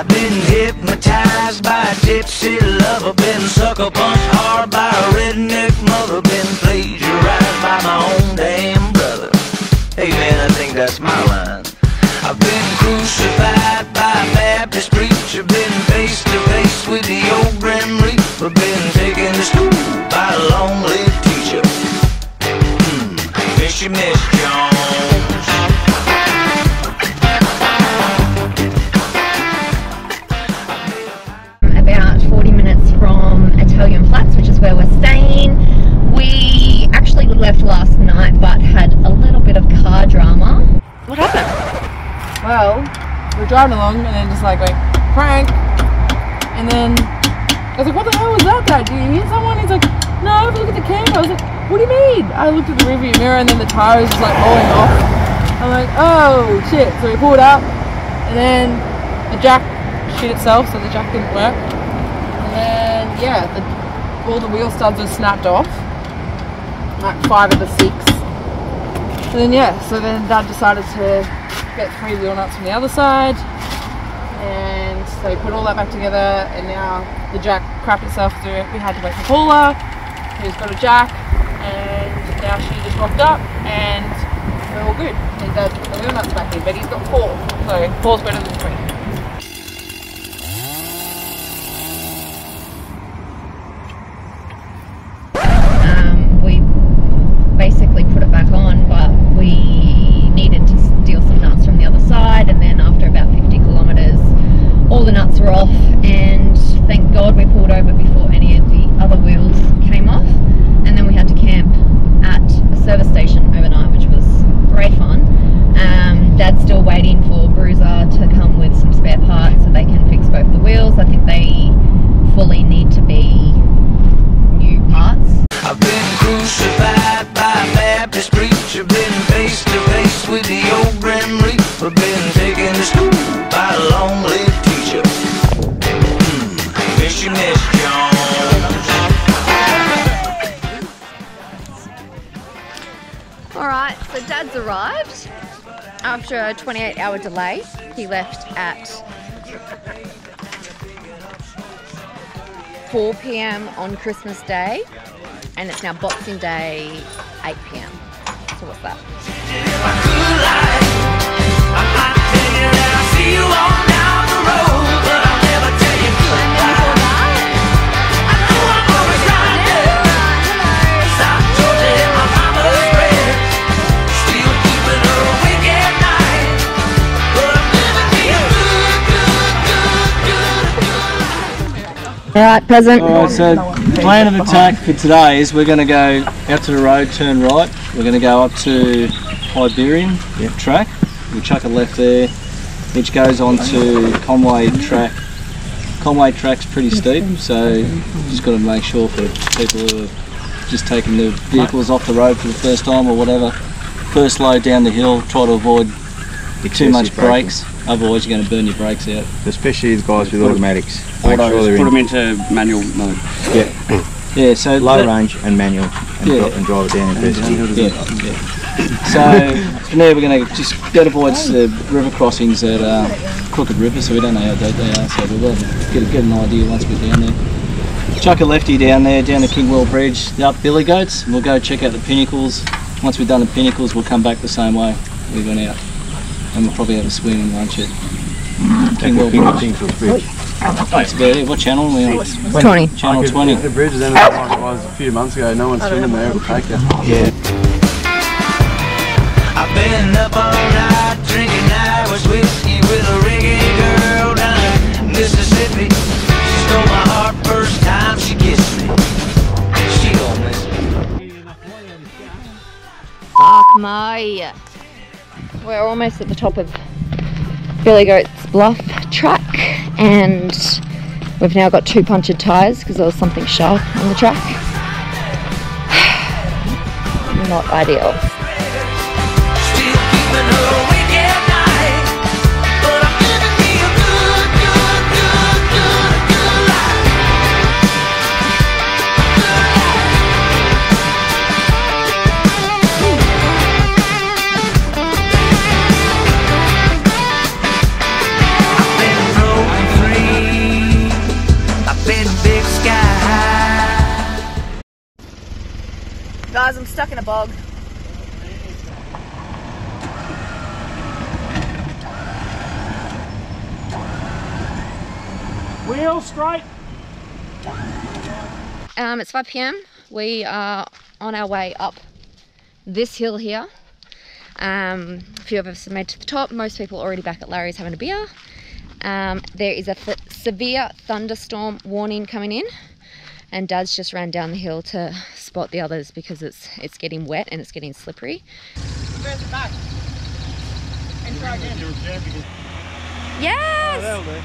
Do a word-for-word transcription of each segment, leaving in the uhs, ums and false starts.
I've been hypnotized by a gypsy lover, been sucker punched hard by a redneck mother, been plagiarized by my own damn brother. Hey man, I think that's my line. I've been crucified by a Baptist preacher, been face to face with the old Grim Reaper, been taken to school by a long-lived teacher. Hmm, Fishy Miss Jones. About forty minutes from Italian Flats, which is where we're staying. We actually left last night but had a little bit of car drama. What happened? Well, we're driving along and then just like going, prank! And then I was like, what the hell was that, Dad? Do you hear someone? He's like, no, have a look at the camera. I was like, what do you mean? I looked at the rearview mirror and then the tire was just like rolling off. I'm like, oh shit. So we pulled up and then the jack shit itself, so the jack didn't work. And then, yeah, the, all the wheel studs were snapped off. Like five of the six. And then, yeah, so then Dad decided to get three wheel nuts from the other side. And so we put all that back together, and now the jack crapped itself through it. We had to wait for Paula, who's got a jack, and now she just rocked up, and we're all good. And Dad's put the wheel nuts back in, but he's got four, so four's better than three. Basically put it back on, but we needed to steal some nuts from the other side, and then after about fifty kilometers all the nuts were off, and thank God we pulled over before any of the other wheels came off. And then we had to camp at a service station overnight, which was great fun. um, Dad's still waiting for Bruiser to come with some spare parts so they can fix both the wheels. I think they fully need to be new parts. I've been crucified by a Baptist preacher, been face to face with the old Grim Reaper, been taken to school by a long-lived teacher. Hmm, Fishy Miss Jones. Alright, so Dad's arrived after a twenty-eight hour delay. He left at four p m on Christmas Day, and it's now Boxing Day, eight p m So what's that? Alright, present. Alright, so plan of attack for today is we're going to go out to the road, turn right. We're going to go up to Hibernian yep. track. We'll chuck a left there, which goes on to Conway track. Conway track's pretty steep, so just got to make sure for people who are just taking the vehicles off the road for the first time or whatever. First load down the hill, try to avoid too much brakes, otherwise you're going to burn your brakes out. Especially these guys with automatics. Make sure they're put them into manual mode. Yeah, yeah. So low that, range and manual, and, yeah. drop, and drive it down in first gear. Yeah, yeah. So from there we're going to just go towards the river crossings at uh, Crooked River, so we don't know how deep they are. So we'll get, get an idea once we're down there. Chuck a lefty down there, down to Kingwell Bridge, up Billy Goats, and we'll go check out the pinnacles. Once we've done the pinnacles, we'll come back the same way we went out. And we'll probably have a swim and lunch at Kingwell Bridge. Bridge. That's about it. What channel are we on? twenty. Channel twenty. The bridge is ended up like it was a few months ago. No one's swimming there. It'll take you. Yeah. I've been up all night drinking Irish whiskey with a reggae girl down in Mississippi. She stole my heart first time she kissed me. She don't miss me. Fuck my. We're almost at the top of Billy Goat's Bluff track, and we've now got two punctured tyres because there was something sharp on the track. Not ideal. guys, I'm stuck in a bog. Wheel straight. Um, it's five p m We are on our way up this hill here. Um, a few of us have made it to the top. Most people are already back at Larry's having a beer. Um, there is a th severe thunderstorm warning coming in, and Dad's just ran down the hill to spot the others because it's it's getting wet and it's getting slippery. Back. And try again. Yes!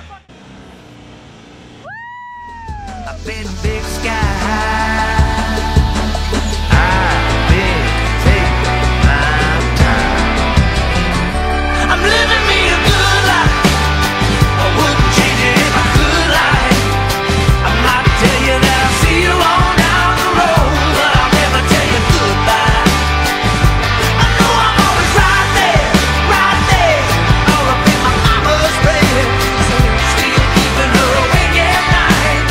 I've been big sky high. I've been taking my time. I'm living me a good life. I wouldn't change it if I could lie. I might tell you that I'll see you on down the road, but I'll never tell you goodbye. I know I'm always right there, right there, all up in my mama's bed, still keeping her awake at night.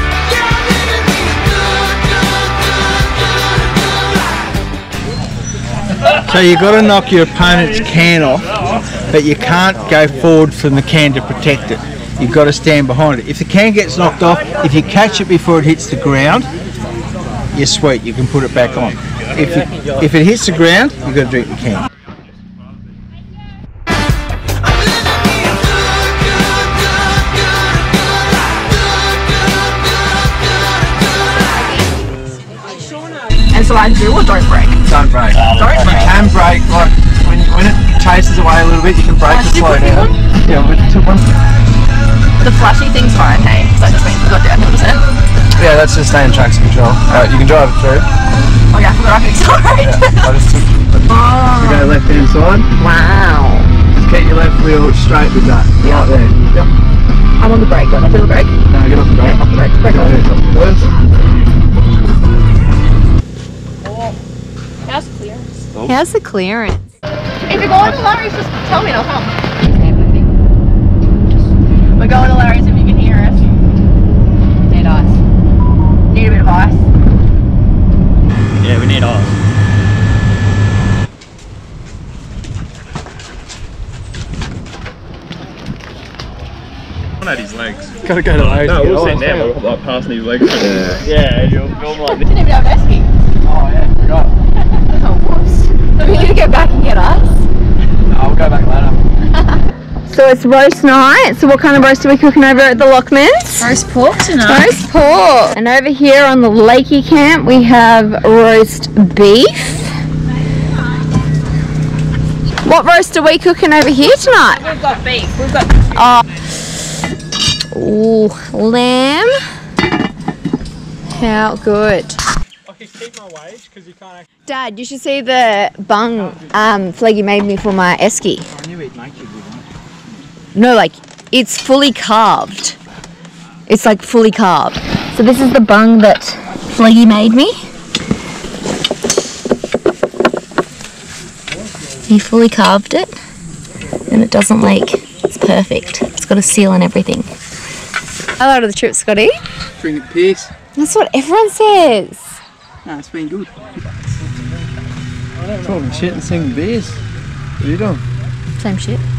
So you've got to knock your opponent's can off, but you can't go forward from the can to protect it. You've got to stand behind it. If the can gets knocked off, if you catch it before it hits the ground, you're sweet, you can put it back on. If it, if it hits the ground, you've got to drink the can. And so I do or don't break? Don't break. Don't break. You can break, like when, when it chases away a little bit, you can break to slow down. Yeah, we took one. The flashy thing's fine, hey? That just means we've got down, one hundred percent. Yeah, that's just staying traction control. Alright, you can drive it through. Oh yeah, I forgot I can accelerate. Yeah, I just took Oh. You go left hand side. Wow. Just keep your left wheel straight with that. Yeah. Right there. Yep. I'm on the brake, don't I feel the brake? No, get off the brake. Off the brake, brake Go on. ahead. Worse. How's clearance? How's the clearance? If you're going to Larry's, just tell me and I'll come. We're going to Larry's if you can hear us. Need ice. Need a bit of ice. Yeah, we need ice. At his legs. Gotta go to Larry's. No, to get we'll ice, sit down, don't we? we'll like passing his legs. Yeah, yeah, you'll film like this. Didn't even have esky. Oh yeah, forgot. Oh, whoops. We need to go back and get ice. No, I'll go back later. So it's roast night. So what kind of roast are we cooking over at the Lockmans? Roast pork tonight. Roast pork. And over here on the Lakey camp we have roast beef. What roast are we cooking over here tonight? We've got beef. We've got Oh, ooh, lamb. How good. I can keep my wage because you can't. Dad, you should see the bung um, Fleggy made me for my esky. I knew he'd make you good one. No, like, it's fully carved. It's like fully carved. So this is the bung that Fleggy made me. He fully carved it and it doesn't leak. It's perfect. It's got a seal and everything. Hello to the trip, Scotty. Drink it piss. That's what everyone says. No, it's been good. Talking shit and singing beers. What are you doing? Same shit.